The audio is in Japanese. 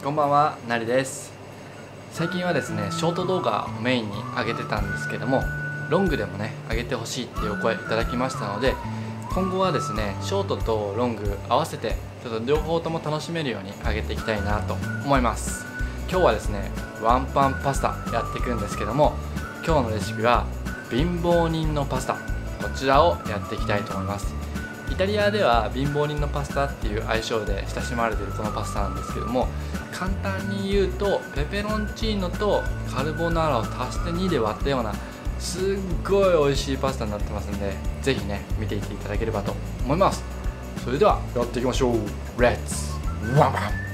こんばんは、なりです。最近はですね、ショート動画をメインに上げてたんですけども、ロングでもね、上げてほしいっていうお声いただきましたので、今後はですね、ショートとロング合わせて、ちょっと両方とも楽しめるように上げていきたいなと思います。今日はですね、ワンパンパスタやっていくんですけども、今日のレシピは貧乏人のパスタ、こちらをやっていきたいと思います。イタリアでは貧乏人のパスタっていう愛称で親しまれているこのパスタなんですけども、簡単に言うとペペロンチーノとカルボナーラを足して2で割ったようなすっごい美味しいパスタになってますんで、ぜひね見ていっていただければと思います。それではやっていきましょう。レッツワンワン。